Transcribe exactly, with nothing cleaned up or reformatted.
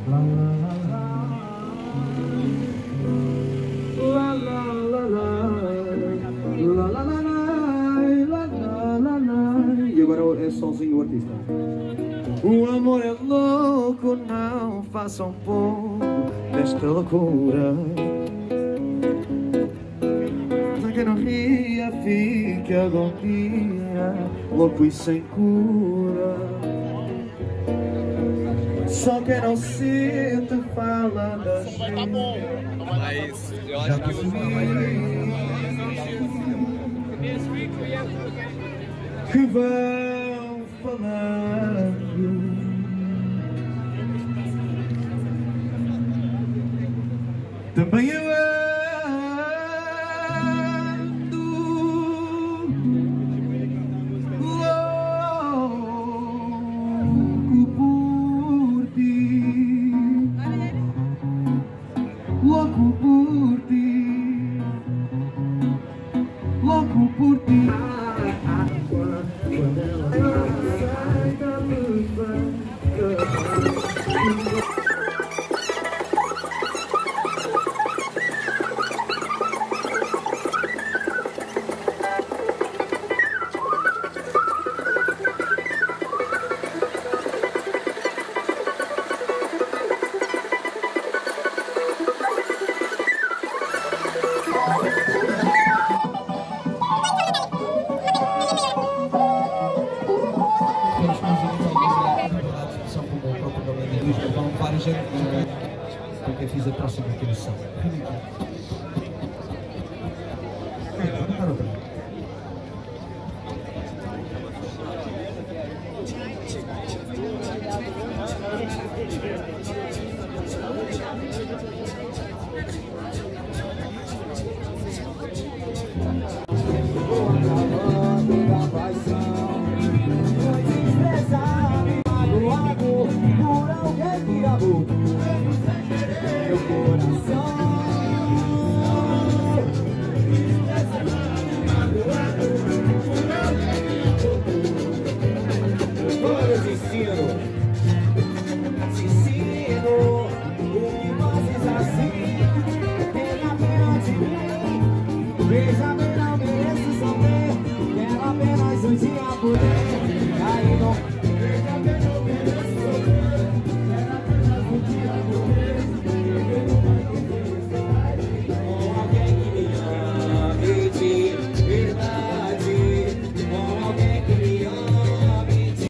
E agora é sozinho o artista. O amor é louco, não faça um pouco desta loucura. Que não ria, fica algum dia louco e sem cura. Só que não sinto fala da gente. Mas eu acho que você que vão falando. Também eu ando louco por ti, louco por ti, louco por ti. Quando ela sai da luz, porque fiz a próxima comissão.